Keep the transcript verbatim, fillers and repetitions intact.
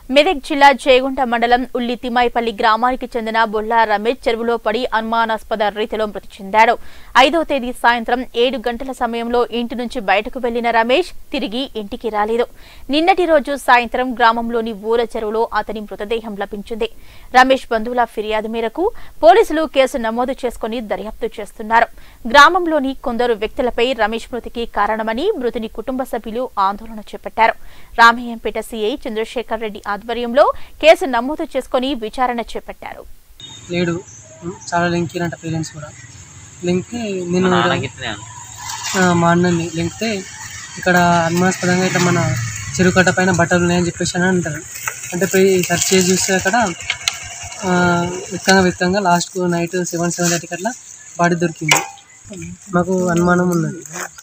మెదక్ జిల్లా జయగుంట మండలం ఉల్లి తిమ్మాయిపల్లి గ్రామానికి చెందిన బొల్లా రమేష్ చెరువులో పడి అనుమానాస్పద రీతిలో మృతి చెందాడు. ఐదవ తేదీ సాయంత్రం ఏడు గంటల సమయంలో ఇంటి నుంచి బయటకు వెళ్లిన రమేష్ తిరిగి ఇంటికి రాలేదు. నిన్నటి రోజు సాయంత్రం గ్రామంలోని ఊర చెరువులో అతని మృతదేహం లభించింది. రమేష్ బంధువుల ఫిర్యాదు మేరకు పోలీసులు కేసు నమోదు చేసుకుని దర్యాప్తు చేస్తున్నారు. గ్రామంలోని కొందరు వ్యక్తులపై రమేష్ మృతికి కారణమని మృతుని కుటుంబ సభ్యులు ఆందోళన చేపట్టారు. రామయ్యంపేట సీఐ చంద్రశేఖర్ రెడ్డి ఆధ్వర్యంలో కేసు నమోదు చేసుకుని విచారణ చేపట్టారు. లేడు చాలా లింక్ అంట పేరెంట్స్ కూడా లింక్ నేను మా అన్నని లింక్తే ఇక్కడ అనుమానాస్పదంగా ఇట్లా మన చెరువు కట్ట పైన బట్టలు ఉన్నాయని చెప్పేసి అని అంటారు. అంటే పోయి సెర్చ్ చేసి చూస్తే అక్కడ వెక్కంగా వెక్కంగా లాస్ట్కు నైట్ సెవెన్ సెవెన్ థర్టీకి అట్లా బాడీ దొరికింది. మాకు అనుమానం ఉన్నది.